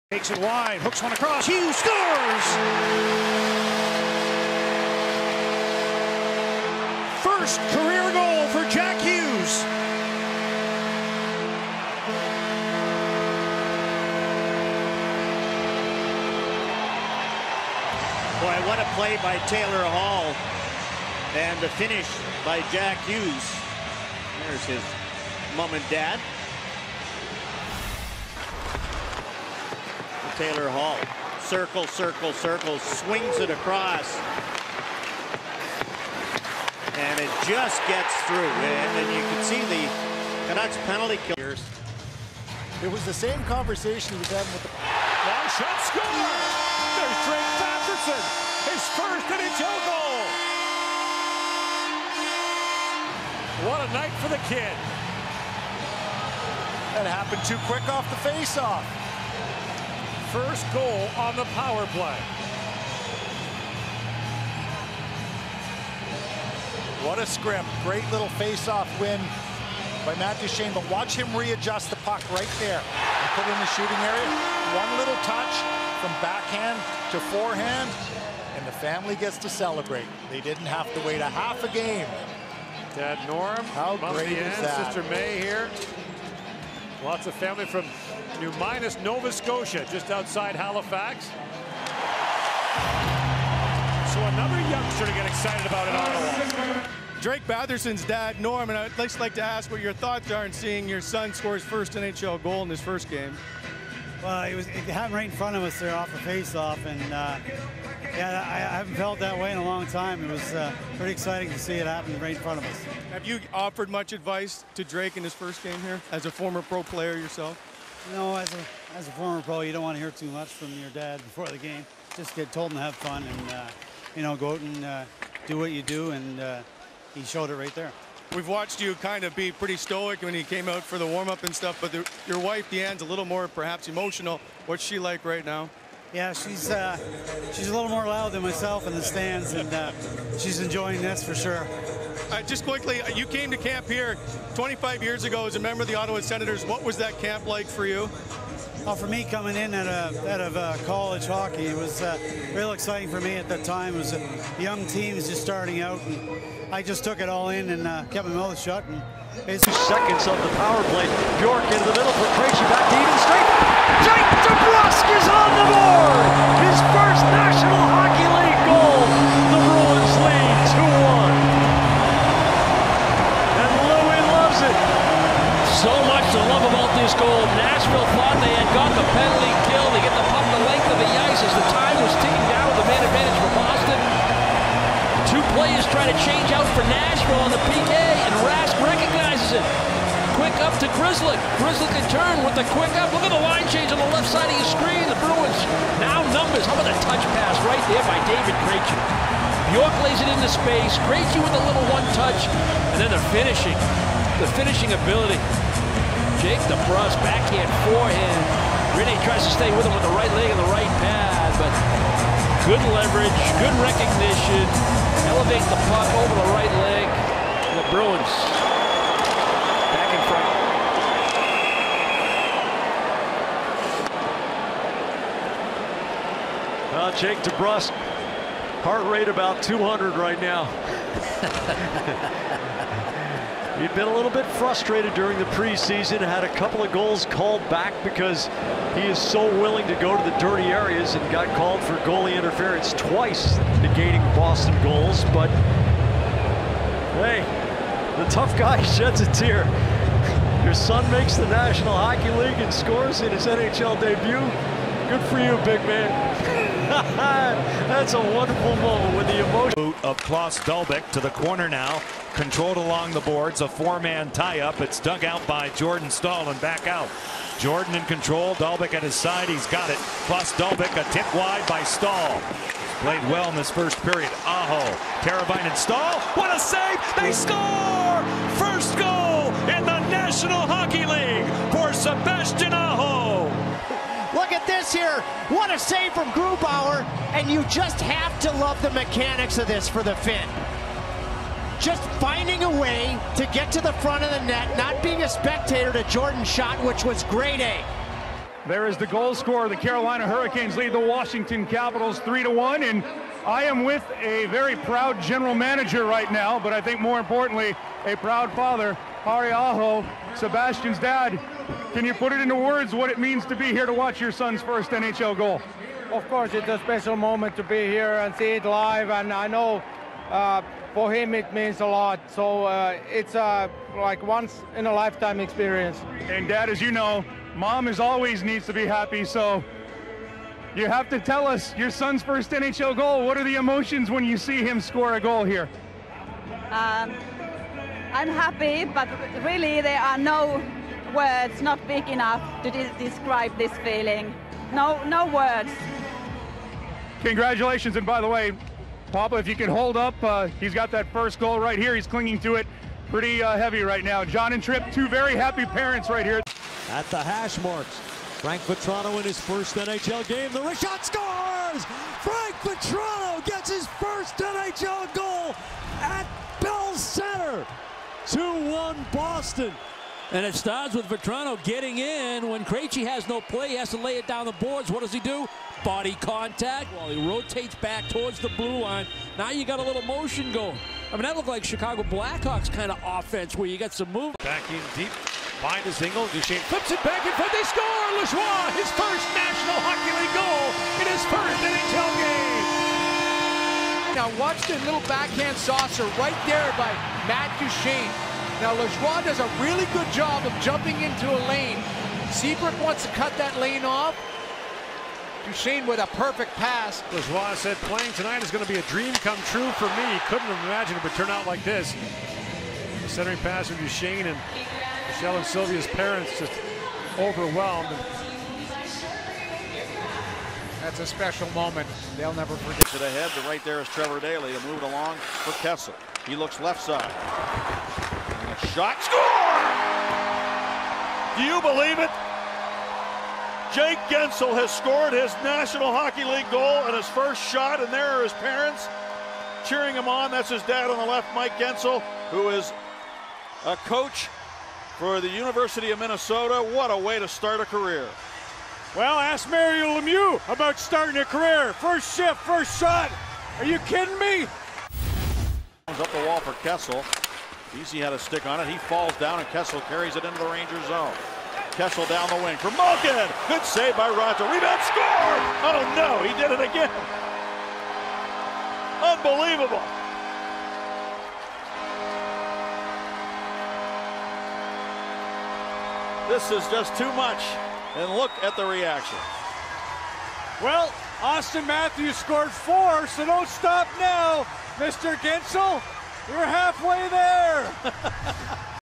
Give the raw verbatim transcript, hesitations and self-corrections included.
Takes it wide, hooks one across, Hughes scores! First career goal for Jack Hughes. Boy, what a play by Taylor Hall. And the finish by Jack Hughes. There's his mom and dad. Taylor Hall, circle, circle, circle, swings it across. And it just gets through. And, and you can see the Canucks penalty killers. It was the same conversation he was having with the... Long shot, score! There's Drake Batherson, his first N H L goal! What a night for the kid. That happened too quick off the face-off. First goal on the power play. What a script. Great little face-off win by Matt Duchene, but watch him readjust the puck right there and put it in the shooting area. One little touch from backhand to forehand, and the family gets to celebrate. They didn't have to wait a half a game. Dad Norm, how Mom great Deanne, is that? Sister May here. Lots of family from New Minas, Nova Scotia, just outside Halifax. So another youngster to get excited about in Ottawa. Drake Batherson's dad, Norm, and I'd just like to ask what your thoughts are in seeing your son score his first N H L goal in his first game. Well, it was it happened right in front of us there off the face-off, and uh, yeah, I, I haven't felt that way in a long time. It was uh, pretty exciting to see it happen right in front of us. Have you offered much advice to Drake in his first game here, as a former pro player yourself? You know, as a as a former pro, you don't want to hear too much from your dad before the game. Just get told him to have fun and uh, you know, go out and uh, do what you do, and uh, he showed it right there. We've watched you kind of be pretty stoic when he came out for the warm-up and stuff, but the, your wife, Deanne's, a little more perhaps emotional. What's she like right now? Yeah, she's uh, she's a little more loud than myself in the stands, and uh, she's enjoying this for sure. Uh, just quickly, you came to camp here twenty-five years ago as a member of the Ottawa Senators. What was that camp like for you? Well, for me, coming in out of, out of uh, college hockey, it was uh, real exciting for me at that time. It was a young team just starting out, and I just took it all in and uh, kept my mouth shut. And Two seconds of the power play. Bjork into the middle for Krejci, back to even straight. Jake DeBrusk is on the board! His first National Hockey League goal. The Bruins lead two one. And Louis loves it. So much to love about this goal. Nashville thought they had got the penalty kill. They get the puck the length of the ice as the time was ticking down with the man advantage for Boston. Two players try to change out for Nashville on the P K, and Rask recognizes it. Quick up to Grizzly. Grizzly can turn with the quick up. Look at the line change on the left side of your screen. The Bruins now numbers. How about a touch pass right there by David Krejci? Bjork lays it into space. Krejci with a little one touch, and then the finishing. The finishing ability. Jake DeBrusk, backhand, forehand. Rene tries to stay with him with the right leg and the right pad, but good leverage, good recognition. Elevate the puck over the right leg. And the Bruins back in front. Well, Jake DeBrusk, heart rate about two hundred right now. He'd been a little bit frustrated during the preseason, had a couple of goals called back because he is so willing to go to the dirty areas, and got called for goalie interference twice, negating Boston goals. But hey, the tough guy sheds a tear. Your son makes the National Hockey League and scores in his N H L debut. Good for you, big man. That's a wonderful moment with the emotion. Of Klaus Dalbec to the corner now. Controlled along the boards. A four-man tie-up. It's dug out by Jordan Stahl and back out. Jordan in control. Dalbec at his side. He's got it. Klaus Dalbec a tip wide by Stahl. Played well in this first period. Aho. Teravainen Stahl. What a save! They score! First goal in the National Hockey League for Sebastian Aho. Look at this here. What a save from Grubauer. And you just have to love the mechanics of this for the Finn. Just finding a way to get to the front of the net, not being a spectator to Jordan's shot, which was grade A. There is the goal scorer. The Carolina Hurricanes lead the Washington Capitals three to one, and I am with a very proud general manager right now, but I think more importantly, a proud father, Hari Aho, Sebastian's dad. Can you put it into words what it means to be here to watch your son's first N H L goal? Of course, it's a special moment to be here and see it live, and I know uh, for him it means a lot. So uh, it's uh, like once in a lifetime experience. And Dad, as you know, Mom is always needs to be happy, so you have to tell us your son's first N H L goal. What are the emotions when you see him score a goal here? Um, I'm happy, but really there are no words, not big enough to de describe this feeling. No, no words. Congratulations, and by the way, Papa, if you can hold up, uh, he's got that first goal right here. He's clinging to it pretty uh, heavy right now. John and Tripp, two very happy parents right here. At the hash marks, Frank Vatrano in his first N H L game. The wrist shot scores! Frank Vatrano gets his first N H L goal at Bell Center. two one Boston. And it starts with Vatrano getting in. When Krejci has no play, he has to lay it down the boards. What does he do? Body contact. Well, he rotates back towards the blue line. Now you got a little motion going. I mean, that looked like Chicago Blackhawks kind of offense where you got some move. Back in deep, find his single. Duchesne flips it back in front. They score! Lajoie, his first National Hockey League goal in his first N H L game. Now watch the little backhand saucer right there by Matt Duchesne. Now Lajoie does a really good job of jumping into a lane. Seabrook wants to cut that lane off. Duchesne with a perfect pass. Lajoie said playing tonight is going to be a dream come true for me. Couldn't have imagined it would turn out like this. The centering pass from Duchesne, and Michelle and Sylvia's parents just overwhelmed. That's a special moment. They'll never forget. It ahead, but right there is Trevor Daley to move it along for Kessel. He looks left side. And a shot. Score! Do you believe it? Jake Guentzel has scored his National Hockey League goal and his first shot, and there are his parents cheering him on. That's his dad on the left, Mike Guentzel, who is a coach for the University of Minnesota. What a way to start a career. Well, ask Mario Lemieux about starting a career. First shift, first shot. Are you kidding me? Up the wall for Kessel. Easy had a stick on it. He falls down, and Kessel carries it into the Rangers zone. Kessel down the wing for Malkin. Good save by Rato. Rebound, score! Oh no, he did it again. Unbelievable. This is just too much. And look at the reaction. Well, Austin Matthews scored four, so don't stop now, Mister Guentzel. You're halfway there.